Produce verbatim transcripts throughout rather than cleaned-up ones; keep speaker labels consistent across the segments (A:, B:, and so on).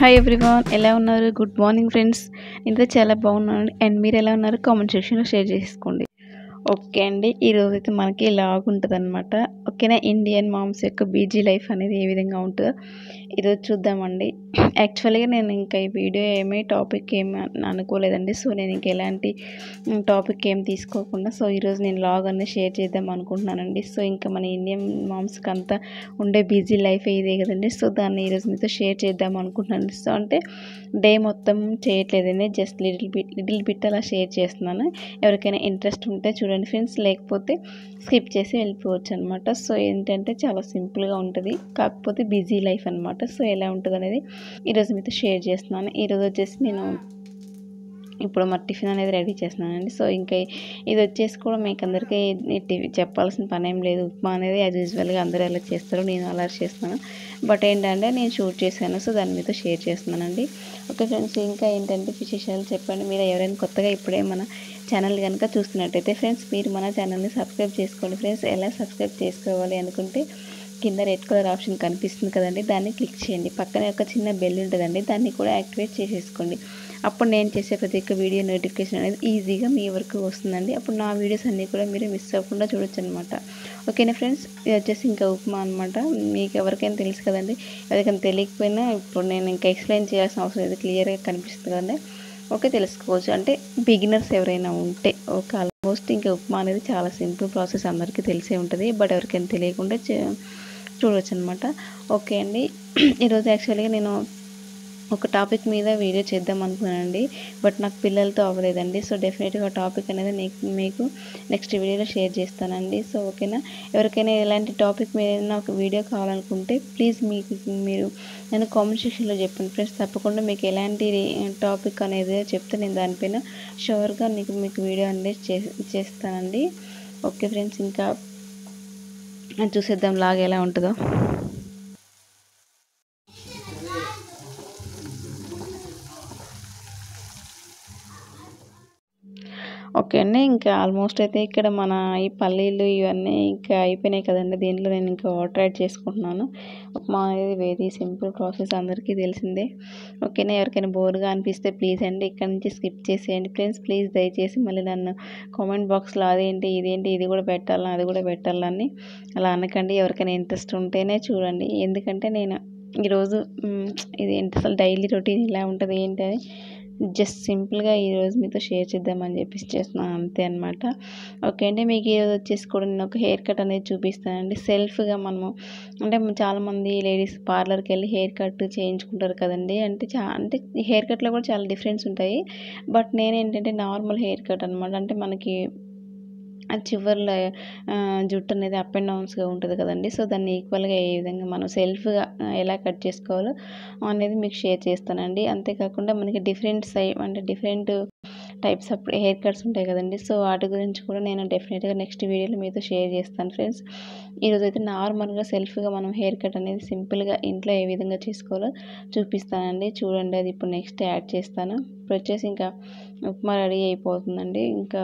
A: Hi everyone, ఎలా ఉన్నారు? Good morning friends. ఇంత చాలా బాగున్నాను. అండ్ మీరు ఎలా ఉన్నారు? కామెంట్ సెక్షన్లో షేర్ చేసుకోండి. ఓకే అండి, ఈరోజు అయితే మనకి లాగ్ ఉంటుంది అనమాట. ఓకేనా, ఇండియన్ మామ్స్ యొక్క బీజీ లైఫ్ అనేది ఏ విధంగా ఉంటుందో ఈరోజు చూద్దామండి. యాక్చువల్గా నేను ఇంకా ఈ వీడియో ఏమీ టాపిక్ ఏమి అనుకోలేదండి. సో నేను ఇంక ఎలాంటి టాపిక్ ఏం తీసుకోకుండా సో ఈరోజు నేను లాగ్ అనేది షేర్ చేద్దాం అనుకుంటున్నానండి. సో ఇంకా మన ఇండియన్ మామ్స్కి అంతా ఉండే బిజీ లైఫ్ ఇదే కదండి. సో దాన్ని ఈరోజు మీతో షేర్ చేద్దాం అనుకుంటున్నాను. సో అంటే డే మొత్తం చేయట్లేదండి, just little bit little bit అలా షేర్ చేస్తున్నాను. ఎవరికైనా ఇంట్రెస్ట్ ఉంటే చూడండి ఫ్రెండ్స్, లేకపోతే స్కిప్ చేసి వెళ్ళిపోవచ్చు అనమాట. సో ఏంటంటే చాలా సింపుల్గా ఉంటుంది, కాకపోతే బిజీ లైఫ్ అనమాట. సో ఎలా ఉంటుంది అనేది ఈరోజు మీతో షేర్ చేస్తున్నాను. ఈరోజు వచ్చేసి నేను ఇప్పుడు మా టిఫిన్ అనేది రెడీ చేస్తున్నానండి. సో ఇంకా ఇది వచ్చేసి కూడా మీకు అందరికీ చెప్పాల్సిన పని ఏం లేదు. ఉప్మా అనేది యాజ్ యూజువల్గా అందరూ ఎలా చేస్తారు, నేను అలా చేస్తున్నాను. బట్ ఏంటంటే నేను షూట్ చేశాను, సో దాని మీతో షేర్ చేస్తున్నానండి. ఓకే ఫ్రెండ్స్, ఇంకా ఏంటంటే విశేషాలు చెప్పండి. మీరు ఎవరైనా కొత్తగా ఇప్పుడే మన ఛానల్ కనుక చూస్తున్నట్టయితే ఫ్రెండ్స్, మీరు మన ఛానల్ని సబ్స్క్రైబ్ చేసుకోండి ఫ్రెండ్స్. ఎలా సబ్స్క్రైబ్ చేసుకోవాలి అనుకుంటే కింద రెడ్ కలర్ ఆప్షన్ కనిపిస్తుంది కదండి, దాన్ని క్లిక్ చేయండి. పక్కనే ఒక చిన్న బెల్ ఉంటుందండి, దాన్ని కూడా యాక్టివేట్ చేసేసుకోండి. అప్పుడు నేను చేసే ప్రతి ఒక్క వీడియో నోటిఫికేషన్ అనేది ఈజీగా మీ వరకు వస్తుందండి. అప్పుడు నా వీడియోస్ అన్నీ కూడా మీరు మిస్ అవ్వకుండా చూడొచ్చు అనమాట. ఓకేనా ఫ్రెండ్స్, ఇది వచ్చేసి ఇంకా ఉప్మా అనమాట. మీకు ఎవరికైనా తెలుసు కదండి, ఎవరికైనా తెలియకపోయినా ఇప్పుడు నేను ఇంకా ఎక్స్ప్లెయిన్ చేయాల్సిన అవసరం లేదు, క్లియర్గా కనిపిస్తుంది కదండి. ఓకే, తెలుసుకోవచ్చు. అంటే బిగినర్స్ ఎవరైనా ఉంటే ఓకే. ఆల్మోస్ట్ ఇంకా ఉప్మా అనేది చాలా సింపుల్ ప్రాసెస్, అందరికీ తెలిసే ఉంటుంది. బట్ ఎవరికైనా తెలియకుండా చూడవచ్చు అనమాట. ఓకే అండి, ఈరోజు యాక్చువల్గా నేను ఒక టాపిక్ మీద వీడియో చేద్దాం అనుకున్నానండి, బట్ నాకు పిల్లలతో అవ్వలేదండి. సో డెఫినెట్గా టాపిక్ అనేది మీకు నెక్స్ట్ వీడియోలో షేర్ చేస్తానండి. సో ఓకేనా, ఎవరికైనా ఎలాంటి టాపిక్ మీద ఒక వీడియో కావాలనుకుంటే ప్లీజ్ మీకు మీరు నేను కామెంట్ సెక్షన్లో చెప్పండి ఫ్రెండ్స్. తప్పకుండా మీకు ఎలాంటి టాపిక్ అనేది చెప్తే నేను దానిపైన షూర్గా మీకు మీకు వీడియో అనేది చేస్తానండి. ఓకే ఫ్రెండ్స్, ఇంకా చూసేద్దాం లాగా ఎలా ఉంటుందో. ఓకే అండి, ఇంకా ఆల్మోస్ట్ అయితే ఇక్కడ మన ఈ పల్లీలు ఇవన్నీ ఇంకా అయిపోయినాయి కదండి. దీంట్లో నేను ఇంకా వాటర్ యాడ్ చేసుకుంటున్నాను. ఉప్మా అనేది వెరీ సింపుల్ ప్రాసెస్, అందరికీ తెలిసిందే. ఓకేనా, ఎవరికైనా బోర్గా అనిపిస్తే ప్లీజ్ అండి ఇక్కడ నుంచి స్కిప్ చేసేయండి ఫ్రెండ్స్. ప్లీజ్ దయచేసి మళ్ళీ నన్ను కామెంట్ బాక్స్లో అదేంటి ఇదేంటి ఇది కూడా పెట్టాలా అది కూడా పెట్టాలని అలా అనకండి. ఎవరికైనా ఇంట్రెస్ట్ ఉంటేనే చూడండి, ఎందుకంటే నేను ఈరోజు ఇది ఏంటి అసలు డైలీ రొటీన్ ఇలా ఉంటుంది ఏంటి అని జస్ట్ సింపుల్గా ఈరోజు మీతో షేర్ చేద్దామని చెప్పి చేస్తున్నాను, అంతే అనమాట. ఓకే అండి, మీకు ఈరోజు వచ్చేసి కూడా నేను ఒక హెయిర్ కట్ అనేది చూపిస్తానండి. సెల్ఫ్గా మనము అంటే చాలామంది లేడీస్ పార్లర్కి వెళ్ళి హెయిర్ కట్ చేయించుకుంటారు కదండి. అంటే చా అంటే హెయిర్ కట్లో కూడా చాలా డిఫరెన్స్ ఉంటాయి. బట్ నేను ఏంటంటే నార్మల్ హెయిర్ కట్ అనమాట. అంటే మనకి చివర్లో జుట్టు అనేది అప్ అండ్ డౌన్స్గా ఉంటుంది కదండి. సో దాన్ని ఈక్వల్గా ఏ విధంగా మనం సెల్ఫ్గా ఎలా కట్ చేసుకోవాలో అనేది మీకు షేర్ చేస్తానండి. అంతేకాకుండా మనకి డిఫరెంట్ సై అంటే different types of haircuts ఉంటాయి కదండి. సో వాటి గురించి కూడా నేను డెఫినెట్గా నెక్స్ట్ వీడియోలో మీతో షేర్ చేస్తాను ఫ్రెండ్స్. ఈరోజు అయితే నార్మల్గా సెల్ఫ్గా మనం హెయిర్ కట్ అనేది సింపుల్గా ఇంట్లో ఏ విధంగా చేసుకోవాలో చూపిస్తానండి. చూడండి, అది ఇప్పుడు నెక్స్ట్ యాడ్ చేస్తాను. ఇప్పుడు వచ్చేసి ఇంకా ఉప్మా రెడీ అయిపోతుందండి. ఇంకా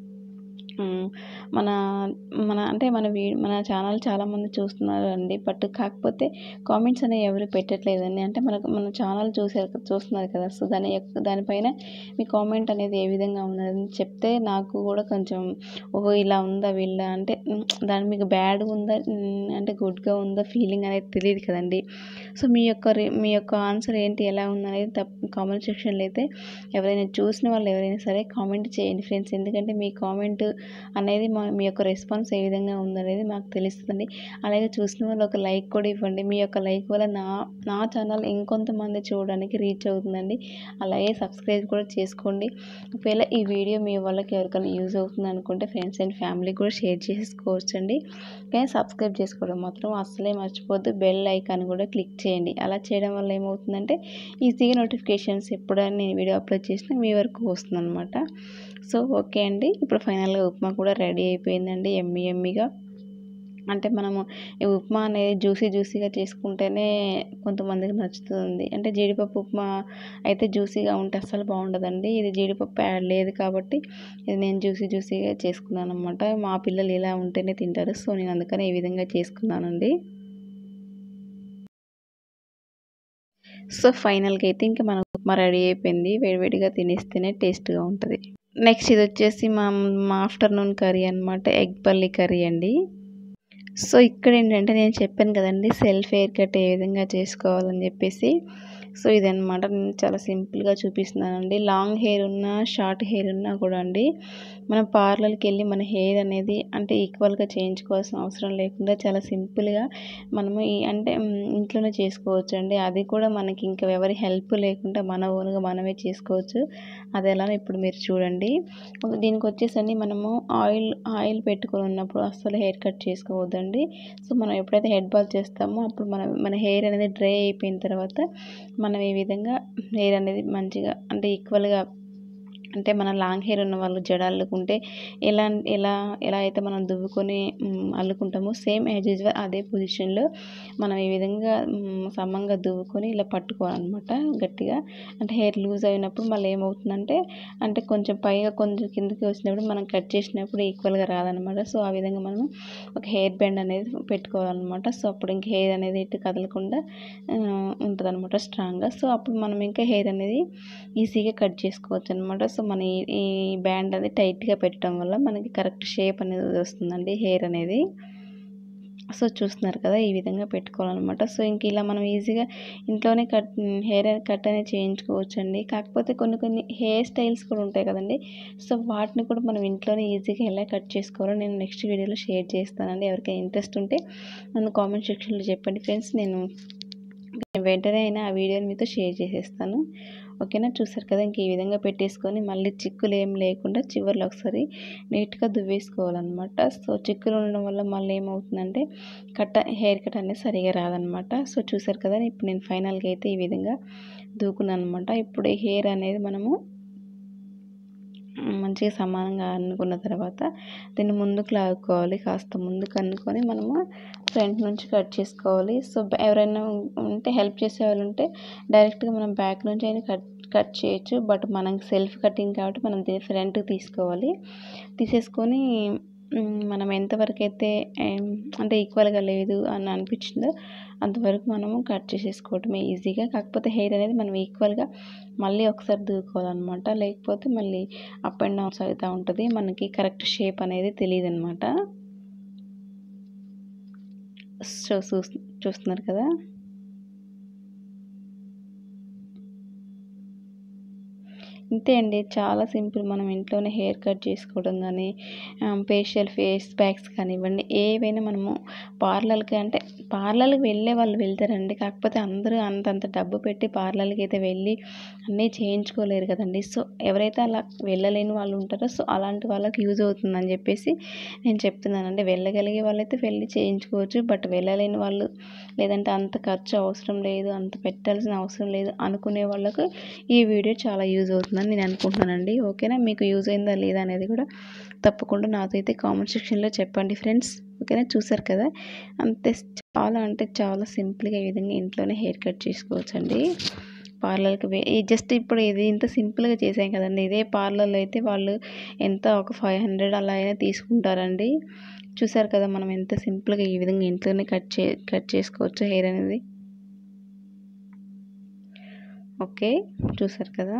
A: మన మన అంటే మన వీ మన ఛానల్ చాలామంది చూస్తున్నారు అండి, బట్ కాకపోతే కామెంట్స్ అనేవి ఎవరు పెట్టట్లేదండి. అంటే మనకు మన ఛానల్ చూసారు చూస్తున్నారు కదా. సో దాని దానిపైన మీ కామెంట్ అనేది ఏ విధంగా ఉన్నదని చెప్తే నాకు కూడా కొంచెం ఓహో ఇలా ఉందా వీళ్ళ అంటే దాని మీకు బ్యాడ్గా ఉందా అంటే గుడ్గా ఉందా ఫీలింగ్ అనేది తెలియదు కదండి. సో మీ యొక్క మీ యొక్క ఆన్సర్ ఏంటి ఎలా ఉందనేది తప్ప కామెంట్ సెక్షన్లో అయితే ఎవరైనా చూసిన వాళ్ళు ఎవరైనా సరే కామెంట్ చేయండి ఫ్రెండ్స్. ఎందుకంటే మీ కామెంట్ అనేది మా మీ యొక్క రెస్పాన్స్ ఏ విధంగా ఉందనేది మాకు తెలుస్తుంది. అలాగే చూసిన వాళ్ళు ఒక లైక్ కూడా ఇవ్వండి. మీ యొక్క లైక్ వల్ల నా నా ఛానల్ ఇంకొంతమంది చూడడానికి రీచ్ అవుతుందండి. అలాగే సబ్స్క్రైబ్ కూడా చేసుకోండి. ఒకవేళ ఈ వీడియో మీ వాళ్ళకి ఎవరికైనా యూజ్ అవుతుంది అనుకుంటే ఫ్రెండ్స్ అండ్ ఫ్యామిలీ కూడా షేర్ చేసుకోవచ్చు అండి. కానీ సబ్స్క్రైబ్ చేసుకోవడం మాత్రం అస్సలే మర్చిపోద్దు. బెల్ ఐకాన్ కూడా క్లిక్ చేయండి. అలా చేయడం వల్ల ఏమవుతుందంటే ఈజీగా నోటిఫికేషన్స్ ఎప్పుడైనా నేను వీడియో అప్లోడ్ చేసినా మీ వరకు వస్తుంది అనమాట. సో ఓకే అండి, ఇప్పుడు ఫైనల్గా ఉప్మా కూడా రెడీ అయిపోయిందండి ఎమ్మి ఎమ్మిగా. అంటే మనము ఈ ఉప్మా అనేది జ్యూసీ జ్యూసీగా చేసుకుంటేనే కొంతమందికి నచ్చుతుంది. అంటే జీడిపప్పు ఉప్మా అయితే జ్యూసీగా ఉంటే అస్సలు బాగుండదండి. ఇది జీడిపప్పు యాడ్ లేదు కాబట్టి ఇది నేను జ్యూసీ జ్యూసీగా చేసుకున్నాను అనమాట. మా పిల్లలు ఇలా ఉంటేనే తింటారు, సో నేను అందుకని ఈ విధంగా చేసుకున్నానండి. సో ఫైనల్గా అయితే ఇంకా మన ఉప్మా రెడీ అయిపోయింది. వేడివేడిగా తినేస్తేనే టేస్ట్గా ఉంటుంది. నెక్స్ట్ ఇది వచ్చేసి మా మా ఆఫ్టర్నూన్ కర్రీ అనమాట, ఎగ్ పల్లీ కర్రీ అండి. సో ఇక్కడ ఏంటంటే నేను చెప్పాను కదండి సెల్ఫ్ హెయిర్ కట్ ఏ విధంగా చేసుకోవాలని చెప్పేసి. సో ఇదనమాట నేను చాలా సింపుల్గా చూపిస్తున్నానండి. లాంగ్ హెయిర్ ఉన్నా షార్ట్ హెయిర్ ఉన్నా కూడా అండి మనం పార్లర్కి వెళ్ళి మన హెయిర్ అనేది అంటే ఈక్వల్గా చేయించుకోవాల్సిన అవసరం లేకుండా చాలా సింపుల్గా మనము ఈ అంటే ఇంట్లోనే చేసుకోవచ్చు అండి. అది కూడా మనకి ఇంకా ఎవరి హెల్ప్ లేకుండా మన ఓన్గా మనమే చేసుకోవచ్చు. అది ఎలానో ఇప్పుడు మీరు చూడండి. దీనికి వచ్చేసండి మనము ఆయిల్ ఆయిల్ పెట్టుకొని ఉన్నప్పుడు అస్సలు హెయిర్ కట్ చేసుకోవద్దండి. సో మనం ఎప్పుడైతే హెడ్ బాత్ చేస్తామో అప్పుడు మన మన హెయిర్ అనేది డ్రై అయిపోయిన తర్వాత మనం ఈ విధంగా హెయిర్ అనేది మంచిగా అంటే ఈక్వల్గా అంటే మన లాంగ్ హెయిర్ ఉన్న వాళ్ళు జడ అల్లుకుంటే ఎలా ఎలా ఎలా అయితే మనం దువ్వుకొని అల్లుకుంటామో సేమ్ యాజ్ యూజువల్ అదే పొజిషన్లో మనం ఈ విధంగా సమంగా దువ్వుకొని ఇలా పట్టుకోవాలన్నమాట గట్టిగా. అంటే హెయిర్ లూజ్ అయినప్పుడు మళ్ళీ ఏమవుతుందంటే అంటే కొంచెం పైగా కొంచెం కిందకి వచ్చినప్పుడు మనం కట్ చేసినప్పుడు ఈక్వల్గా రాదనమాట. సో ఆ విధంగా మనం ఒక హెయిర్ బ్యాండ్ అనేది పెట్టుకోవాలన్నమాట. సో అప్పుడు ఇంక హెయిర్ అనేది ఇటు కదలకుండా ఉంటుంది అనమాట స్ట్రాంగ్గా. సో అప్పుడు మనం ఇంకా హెయిర్ అనేది ఈజీగా కట్ చేసుకోవచ్చు అనమాట. సో మన ఈ బ్యాండ్ అనేది టైట్గా పెట్టడం వల్ల మనకి కరెక్ట్ షేప్ అనేది వస్తుందండి హెయిర్ అనేది. సో చూస్తున్నారు కదా ఈ విధంగా పెట్టుకోవాలన్నమాట. సో ఇంక ఇలా మనం ఈజీగా ఇంట్లోనే కట్ హెయిర్ కట్ అనేది చేయించుకోవచ్చు అండి. కాకపోతే కొన్ని కొన్ని హెయిర్ స్టైల్స్ కూడా ఉంటాయి కదండి. సో వాటిని కూడా మనం ఇంట్లోనే ఈజీగా ఎలా కట్ చేసుకోవాలో నేను నెక్స్ట్ వీడియోలో షేర్ చేస్తానండి. ఎవరికైనా ఇంట్రెస్ట్ ఉంటే నన్ను కామెంట్ సెక్షన్లో చెప్పండి ఫ్రెండ్స్. నేను వెంటనే అయినా ఆ వీడియోని మీతో షేర్ చేసేస్తాను. ఓకేనా, చూసారు కదా ఇంక ఈ విధంగా పెట్టేసుకొని మళ్ళీ చిక్కులు ఏం లేకుండా చివర్లో ఒకసారి నీట్గా దువ్వేసుకోవాలన్నమాట. సో చిక్కులు ఉండడం వల్ల మళ్ళీ ఏమవుతుందంటే కట్ హెయిర్ కట్ అనేది సరిగా రాదనమాట. సో చూసారు కదా ఇప్పుడు నేను ఫైనల్గా అయితే ఈ విధంగా దూకున్నాను అనమాట. ఇప్పుడు ఈ హెయిర్ అనేది మనము మంచిగా సమానంగా అనుకున్న తర్వాత దీన్ని ముందుకు లాక్కోవాలి. కాస్త ముందుకు అనుకొని మనము ఫ్రంట్ నుంచి కట్ చేసుకోవాలి. సో ఎవరైనా ఉంటే హెల్ప్ చేసే వాళ్ళు ఉంటే డైరెక్ట్గా మనం బ్యాక్ నుంచి అయినా కట్ కట్ చేయొచ్చు. బట్ మనకి సెల్ఫ్ కటింగ్ కాబట్టి మనం దీన్ని ఫ్రంట్కి తీసుకోవాలి. తీసేసుకొని మనం ఎంతవరకు అయితే అంటే ఈక్వల్గా లేదు అని అనిపించిందో అంతవరకు మనము కట్ చేసేసుకోవటమే ఈజీగా. కాకపోతే హెయిర్ అనేది మనం ఈక్వల్గా మళ్ళీ ఒకసారి దూకోవాలన్నమాట. లేకపోతే మళ్ళీ అప్ అండ్ డౌన్స్ అవుతూ ఉంటుంది, మనకి కరెక్ట్ షేప్ అనేది తెలియదు అనమాట. సో చూస్తున్నారు కదా ఇంతే అండి, చాలా సింపుల్. మనం ఇంట్లోనే హెయిర్ కట్ చేసుకోవడం కానీ ఫేషియల్ ఫేస్ ప్యాక్స్ కానివ్వండి ఏవైనా మనము పార్లర్కి అంటే పార్లర్కి వెళ్ళే వాళ్ళు వెళ్తారండి. కాకపోతే అందరూ అంతంత డబ్బు పెట్టి పార్లర్కి అయితే వెళ్ళి అన్నీ చేయించుకోలేరు కదండి. సో ఎవరైతే అలా వెళ్ళలేని వాళ్ళు ఉంటారో సో అలాంటి వాళ్ళకి యూజ్ అవుతుందని చెప్పేసి నేను చెప్తున్నానండి. వెళ్ళగలిగే వాళ్ళైతే వెళ్ళి చేయించుకోవచ్చు. బట్ వెళ్ళలేని వాళ్ళు లేదంటే అంత ఖర్చు అవసరం లేదు, అంత పెట్టాల్సిన అవసరం లేదు అనుకునే వాళ్ళకు ఈ వీడియో చాలా యూజ్ అవుతుందని నేను అనుకుంటున్నానండి. ఓకేనా, మీకు యూజ్ అయిందా లేదా అనేది కూడా తప్పకుండా నాతో అయితే కామెంట్ సెక్షన్లో చెప్పండి ఫ్రెండ్స్. ఓకేనా, చూసారు కదా అంతే, చాలా అంటే చాలా సింపుల్గా ఈ విధంగా ఇంట్లోనే హెయిర్ కట్ చేసుకోవచ్చు అండి. పార్లర్కి జస్ట్ ఇప్పుడు ఇది ఇంత సింపుల్గా చేసాం కదండి, ఇదే పార్లర్లో అయితే వాళ్ళు ఎంత ఒక ఫైవ్ హండ్రెడ్ అలా అయినా తీసుకుంటారండి. చూసారు కదా మనం ఎంత సింపుల్గా ఈ విధంగా ఇంట్లోనే కట్ చే కట్ చేసుకోవచ్చు హెయిర్ అనేది. ఓకే, చూసారు కదా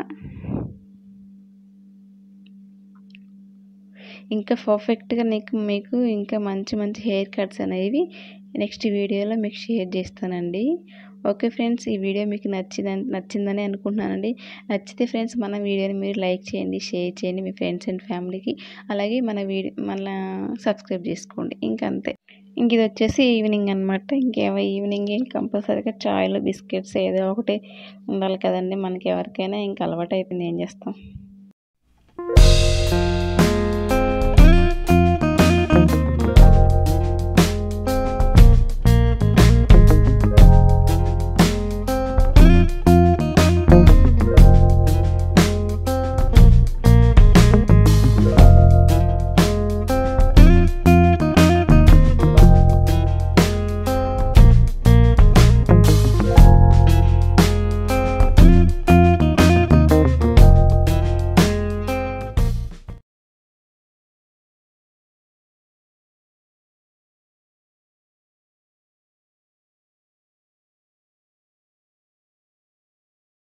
A: ఇంకా పర్ఫెక్ట్గా నీకు మీకు ఇంకా మంచి మంచి హెయిర్ కట్స్ అనేవి నెక్స్ట్ వీడియోలో మీకు షేర్ చేస్తానండి. ఓకే ఫ్రెండ్స్, ఈ వీడియో మీకు నచ్చిందని నచ్చిందని అనుకుంటున్నానండి. నచ్చితే ఫ్రెండ్స్ మన వీడియోని మీరు లైక్ చేయండి, షేర్ చేయండి మీ ఫ్రెండ్స్ అండ్ ఫ్యామిలీకి. అలాగే మన వీడియో మన సబ్స్క్రైబ్ చేసుకోండి. ఇంకంతే. ఇంక ఇది వచ్చేసి ఈవినింగ్ అనమాట. ఇంకేమో ఈవినింగ్ కంపల్సరీగా చాయ్లు బిస్కెట్స్ ఏదో ఒకటి ఉండాలి కదండి మనకి ఎవరికైనా. ఇంకా అలవాటు అయిపోయింది, ఏం చేస్తాం.